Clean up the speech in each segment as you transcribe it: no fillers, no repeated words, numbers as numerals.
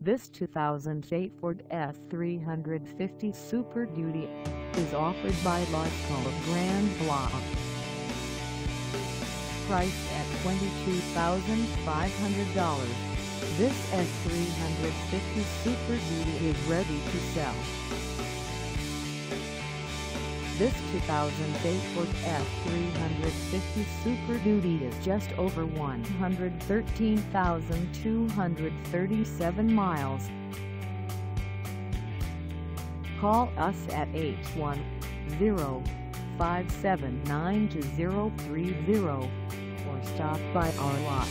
This 2008 Ford F350 Super Duty is offered by Lifeco Grand Blanc. Priced at $22,500, this F350 Super Duty is ready to sell. This 2008 Ford F350 Super Duty is just over 113,237 miles. Call us at 810-579-2030 or stop by our lot.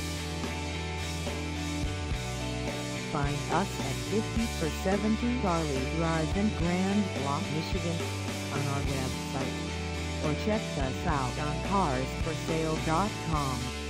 Find us at 50/70 Charlie Drive in Grand Blanc, Michigan on our website, or check us out on carsforsale.com.